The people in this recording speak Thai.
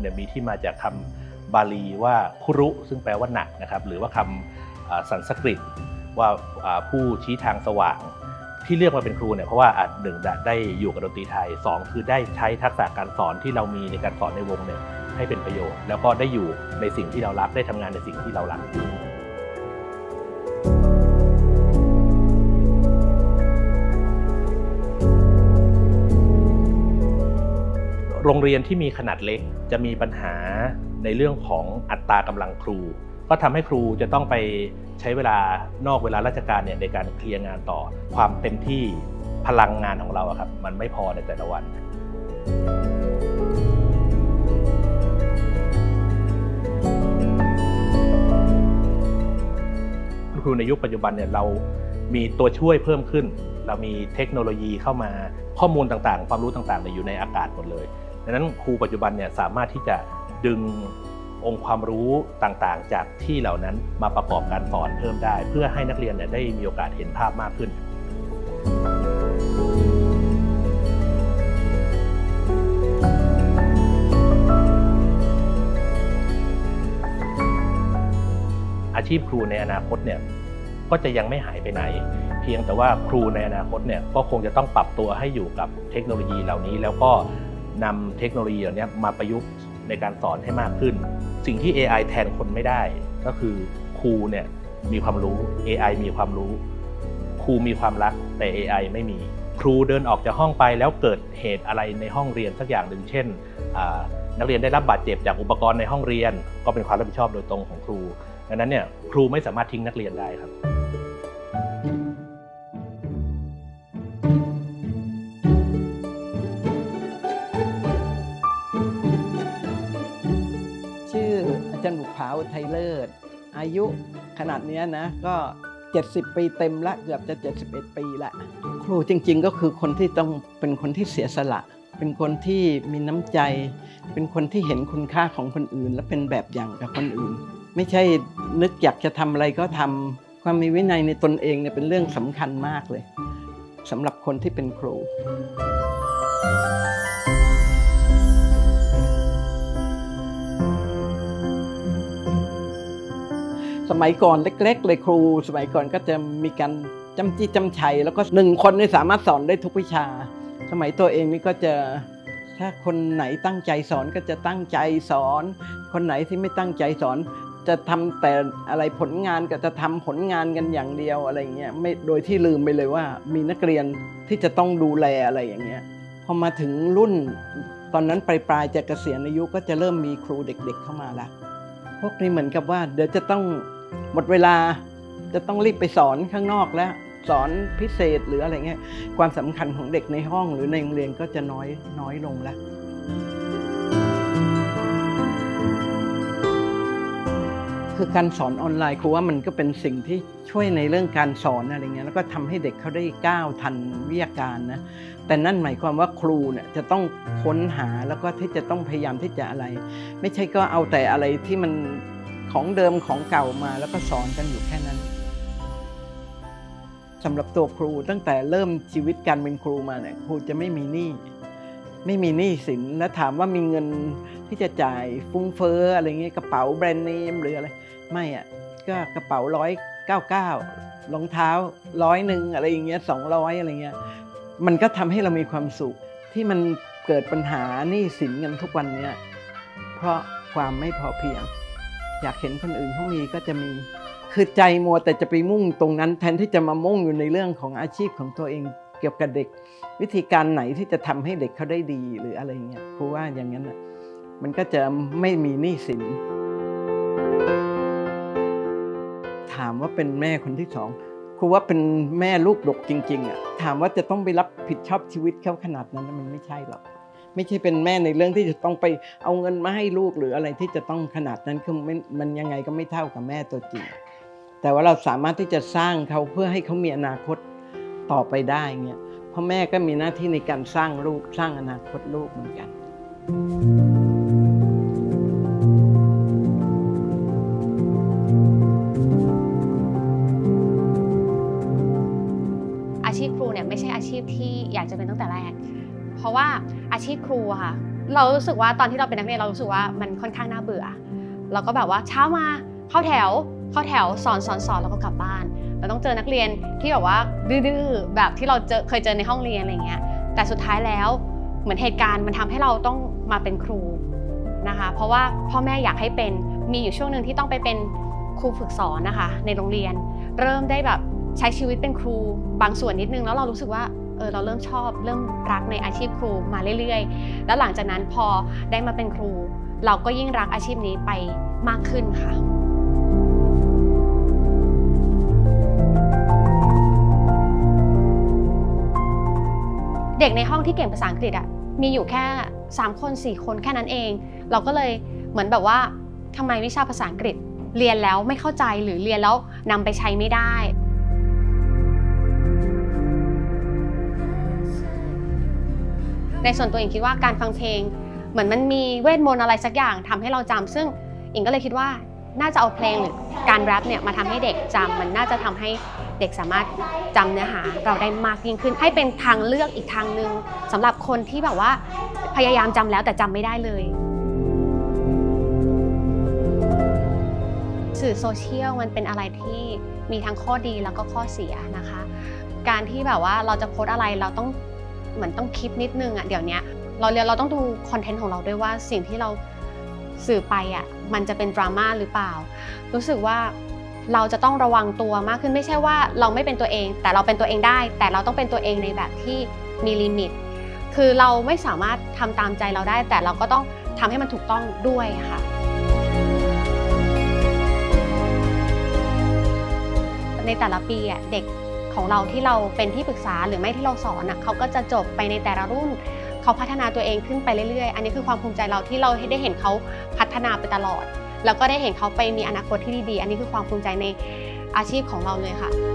เนี่ยมีที่มาจากคำบาลีว่าคุรุซึ่งแปลว่าหนักนะครับหรือว่าคำสันสกฤตว่าผู้ชี้ทางสว่างที่เลือกมาเป็นครูเนี่ยเพราะว่าหนึ่งได้อยู่กับดนตรีไทยสองคือได้ใช้ทักษะการสอนที่เรามีในการสอนในวงเนี่ยให้เป็นประโยชน์แล้วก็ได้อยู่ในสิ่งที่เรารักได้ทำงานในสิ่งที่เรารักโรงเรียนที่มีขนาดเล็กจะมีปัญหาในเรื่องของอัตรากำลังครูก็ทำให้ครูจะต้องไปใช้เวลานอกเวลาราชการเนี่ยในการเคลียร์งานต่อความเต็มที่พลังงานของเราครับมันไม่พอในแต่ละวันครูในยุคปัจจุบันเนี่ยเรามีตัวช่วยเพิ่มขึ้นเรามีเทคโนโลยีเข้ามาข้อมูลต่างๆความรู้ต่างๆอยู่ในอากาศหมดเลยดังนั้นครูปัจจุบันเนี่ยสามารถที่จะดึงองค์ความรู้ต่างๆจากที่เหล่านั้นมาประกอบการสอนเพิ่มได้เพื่อให้นักเรียนเนี่ยได้มีโอกาสเห็นภาพมากขึ้นอาชีพครูในอนาคตเนี่ยก็จะยังไม่หายไปไหนเพียงแต่ว่าครูในอนาคตเนี่ยก็คงจะต้องปรับตัวให้อยู่กับเทคโนโลยีเหล่านี้แล้วก็นำเทคโนโลยีเหล่านี้มาประยุกต์ในการสอนให้มากขึ้นสิ่งที่ AI แทนคนไม่ได้ก็คือครูเนี่ยมีความรู้ AI มีความรู้ครูมีความรักแต่ AI ไม่มีครูเดินออกจากห้องไปแล้วเกิดเหตุอะไรในห้องเรียนสักอย่างหนึ่งเช่นนักเรียนได้รับบาดเจ็บจากอุปกรณ์ในห้องเรียนก็เป็นความรับผิดชอบโดยตรงของครูดังนั้นเนี่ยครูไม่สามารถทิ้งนักเรียนได้ครับชื่ออาจารย์บุภาอุทัยเลิศอายุขนาดนี้นะก็70 ปีเต็มละเกือบจะ71 ปีละครูจริงๆก็คือคนที่ต้องเป็นคนที่เสียสละเป็นคนที่มีน้ำใจเป็นคนที่เห็นคุณค่าของคนอื่นและเป็นแบบอย่างกับคนอื่นไม่ใช่นึกอยากจะทำอะไรก็ทำความมีวินัยในตนเองเนี่ยเป็นเรื่องสำคัญมากเลยสำหรับคนที่เป็นครูสมัยก่อนเล็กๆเลยครูสมัยก่อนก็จะมีการจำจี้จำชัยแล้วก็1 คนนี่สามารถสอนได้ทุกวิชาสมัยตัวเองนี่ก็จะถ้าคนไหนตั้งใจสอนก็จะตั้งใจสอนคนไหนที่ไม่ตั้งใจสอนจะทำแต่อะไรผลงานก็จะทำผลงานกันอย่างเดียวอะไรเงี้ยไม่โดยที่ลืมไปเลยว่ามีนักเรียนที่จะต้องดูแลอะไรอย่างเงี้ยพอมาถึงรุ่นตอนนั้นปลายจะเกษียณอายุก็จะเริ่มมีครูเด็กๆเข้ามาละพวกนี้เหมือนกับว่าเดี๋ยวจะต้องหมดเวลาจะต้องรีบไปสอนข้างนอกแล้วสอนพิเศษหรืออะไรเงี้ยความสำคัญของเด็กในห้องหรือในโรงเรียนก็จะน้อยลงแล้วคือการสอนออนไลน์ครูว่ามันก็เป็นสิ่งที่ช่วยในเรื่องการสอนอะไรเงี้ยแล้วก็ทำให้เด็กเขาได้ก้าวทันวิทยาการนะแต่นั่นหมายความว่าครูเนี่ยจะต้องค้นหาแล้วก็ที่จะต้องพยายามที่จะอะไรไม่ใช่ก็เอาแต่อะไรที่มันของเดิมของเก่ามาแล้วก็สอนกันอยู่แค่นั้นสำหรับตัวครูตั้งแต่เริ่มชีวิตการเป็นครูมาเนี่ยครูจะไม่มีหนี้สินและถามว่ามีเงินที่จะจ่ายฟุ้งเฟ้ออะไรเงี้ยกระเป๋าแบรนด์เนมหรืออะไรไม่อ่ะก็กระเป๋า199รองเท้า100อะไรอย่างเงี้ย200อะไรเงี้ยมันก็ทำให้เรามีความสุขที่มันเกิดปัญหาหนี้สินกันทุกวันเนี้ยเพราะความไม่พอเพียงอยากเห็นคนอื่นเขามีก็จะมีคือใจมัวแต่จะไปมุ่งตรงนั้นแทนที่จะมามุ่งอยู่ในเรื่องของอาชีพของตัวเองเกี่ยวกับเด็กวิธีการไหนที่จะทำให้เด็กเขาได้ดีหรืออะไรเงี้ยครูว่าอย่างนั้นมันก็จะไม่มีหนี้สินถามว่าเป็นแม่คนที่2ครูว่าเป็นแม่ลูกดกจริงๆอ่ะถามว่าจะต้องไปรับผิดชอบชีวิตเขาขนาดนั้นมันไม่ใช่หรอกไม่ใช่เป็นแม่ในเรื่องที่จะต้องไปเอาเงินมาให้ลูกหรืออะไรที่จะต้องขนาดนั้นคือมันยังไงก็ไม่เท่ากับแม่ตัวจริงแต่ว่าเราสามารถที่จะสร้างเขาเพื่อให้เขามีอนาคตต่อไปได้เงี้ยเพราะแม่ก็มีหน้าที่ในการสร้างลูกสร้างอนาคตลูกเหมือนกันอาชีพครูเนี่ยไม่ใช่อาชีพที่อยากจะเป็นตั้งแต่แรกเพราะว่าอาชีพครูอะค่ะเรารู้สึกว่าตอนที่เราเป็นนักเรียนเรารู้สึกว่ามันค่อนข้างน่าเบื่อเราก็แบบว่าเช้ามาเข้าแถวสอนแล้วก็กลับบ้านเราต้องเจอนักเรียนที่แบบว่าดื้อๆแบบที่เราเคยเจอในห้องเรียนอะไรเงี้ยแต่สุดท้ายแล้วเหมือนเหตุการณ์มันทำให้เราต้องมาเป็นครูนะคะเพราะว่าพ่อแม่อยากให้เป็นมีอยู่ช่วงหนึ่งที่ต้องไปเป็นครูฝึกสอนนะคะในโรงเรียนเริ่มได้แบบใช้ชีวิตเป็นครูบางส่วนนิดนึงแล้วเรารู้สึกว่าเราเริ่มชอบเริ่มรักในอาชีพครูมาเรื่อยๆแล้วหลังจากนั้นพอได้มาเป็นครูเราก็ยิ่งรักอาชีพนี้ไปมากขึ้นค่ะเด็กในห้องที่เก่งภาษาอังกฤษมีอยู่แค่3 คน 4 คนแค่นั้นเองเราก็เลยเหมือนแบบว่าทำไมวิชาภาษาอังกฤษเรียนแล้วไม่เข้าใจหรือเรียนแล้วนำไปใช้ไม่ได้ในส่วนตัวเองคิดว่าการฟังเพลงเหมือนมันมีเวทมนต์อะไรสักอย่างทำให้เราจำซึ่งอิงก็เลยคิดว่าน่าจะเอาเพลงหรือการแรปเนี่ยมาทำให้เด็กจำมันน่าจะทำให้เด็กสามารถจำเนื้อหาเราได้มากยิ่งขึ้นให้เป็นทางเลือกอีกทางนึงสำหรับคนที่แบบว่าพยายามจำแล้วแต่จำไม่ได้เลยสื่อโซเชียลมันเป็นอะไรที่มีทั้งข้อดีแล้วก็ข้อเสียนะคะการที่แบบว่าเราจะโพสอะไรเราต้องเหมือนต้องคิดนิดนึงเดี๋ยวนี้เราต้องดูคอนเทนต์ของเราด้วยว่าสิ่งที่เราสื่อไปมันจะเป็นดราม่าหรือเปล่ารู้สึกว่าเราจะต้องระวังตัวมากขึ้นไม่ใช่ว่าเราไม่เป็นตัวเองแต่เราเป็นตัวเองได้แต่เราต้องเป็นตัวเองในแบบที่มีลิมิตคือเราไม่สามารถทำตามใจเราได้แต่เราก็ต้องทำให้มันถูกต้องด้วยค่ะในแต่ละปีเด็กของเราที่เราเป็นที่ปรึกษาหรือไม่ที่เราสอนเขาก็จะจบไปในแต่ละรุ่นเขาพัฒนาตัวเองขึ้นไปเรื่อยๆอันนี้คือความภูมิใจเราที่เราได้เห็นเขาพัฒนาไปตลอดแล้วก็ได้เห็นเขาไปมีอนาคตที่ดีๆอันนี้คือความภูมิใจในอาชีพของเราเลยค่ะ